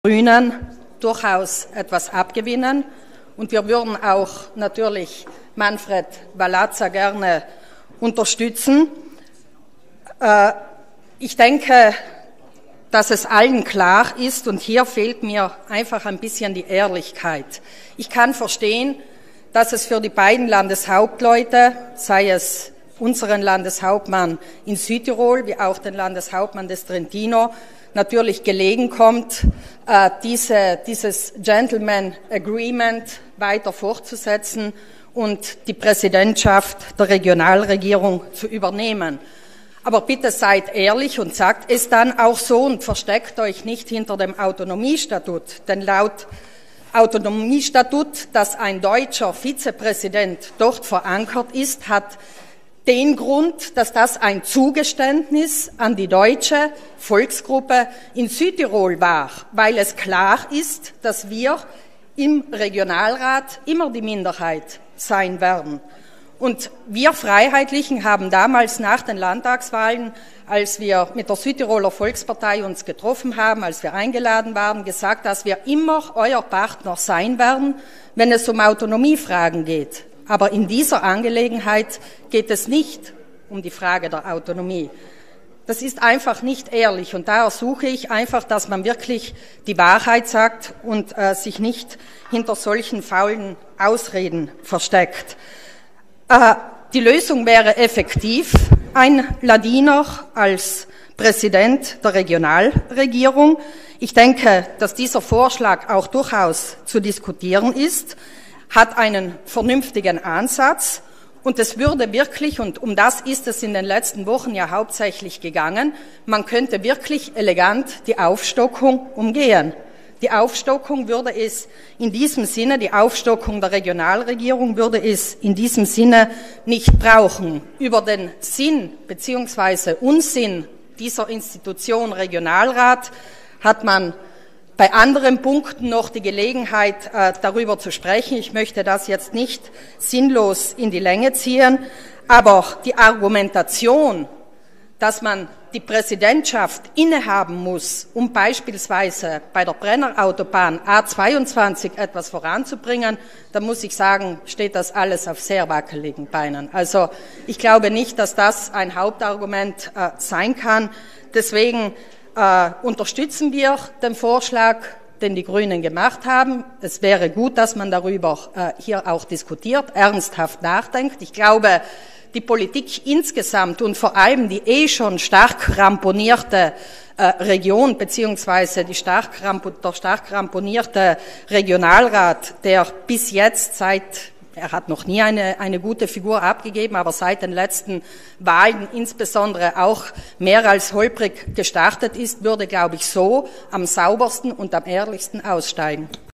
Grünen durchaus etwas abgewinnen. Und wir würden auch natürlich Manfred Valadza gerne unterstützen. Ich denke, dass es allen klar ist, und hier fehlt mir einfach ein bisschen die Ehrlichkeit. Ich kann verstehen, dass es für die beiden Landeshauptleute, sei es unseren Landeshauptmann in Südtirol wie auch den Landeshauptmann des Trentino, natürlich gelegen kommt, dieses Gentleman Agreement weiter fortzusetzen und die Präsidentschaft der Regionalregierung zu übernehmen. Aber bitte seid ehrlich und sagt es dann auch so und versteckt euch nicht hinter dem Autonomiestatut. Denn laut Autonomiestatut, dass ein deutscher Vizepräsident dort verankert ist, hat den Grund, dass das ein Zugeständnis an die deutsche Volksgruppe in Südtirol war, weil es klar ist, dass wir im Regionalrat immer die Minderheit sein werden. Und wir Freiheitlichen haben damals nach den Landtagswahlen, als wir mit der Südtiroler Volkspartei uns getroffen haben, als wir eingeladen waren, gesagt, dass wir immer euer Partner sein werden, wenn es um Autonomiefragen geht. Aber in dieser Angelegenheit geht es nicht um die Frage der Autonomie. Das ist einfach nicht ehrlich, und da ersuche ich einfach, dass man wirklich die Wahrheit sagt und sich nicht hinter solchen faulen Ausreden versteckt. Die Lösung wäre effektiv ein Ladiner als Präsident der Regionalregierung. Ich denke, dass dieser Vorschlag auch durchaus zu diskutieren ist, hat einen vernünftigen Ansatz, und es würde wirklich, und um das ist es in den letzten Wochen ja hauptsächlich gegangen, man könnte wirklich elegant die Aufstockung umgehen. Die Aufstockung würde es in diesem Sinne, die Aufstockung der Regionalregierung würde es in diesem Sinne nicht brauchen. Über den Sinn bzw. Unsinn dieser Institution Regionalrat hat man bei anderen Punkten noch die Gelegenheit, darüber zu sprechen. Ich möchte das jetzt nicht sinnlos in die Länge ziehen, aber die Argumentation, dass man die Präsidentschaft innehaben muss, um beispielsweise bei der Brennerautobahn A22 etwas voranzubringen, da muss ich sagen, steht das alles auf sehr wackeligen Beinen. Also ich glaube nicht, dass das ein Hauptargument sein kann. Deswegen unterstützen wir den Vorschlag, den die Grünen gemacht haben. Es wäre gut, dass man darüber hier auch diskutiert, ernsthaft nachdenkt. Ich glaube, die Politik insgesamt und vor allem die schon stark ramponierte Region beziehungsweise der stark ramponierte Regionalrat, der bis jetzt er hat noch nie eine gute Figur abgegeben, aber seit den letzten Wahlen insbesondere auch mehr als holprig gestartet ist, würde, glaube ich, so am saubersten und am ehrlichsten aussteigen.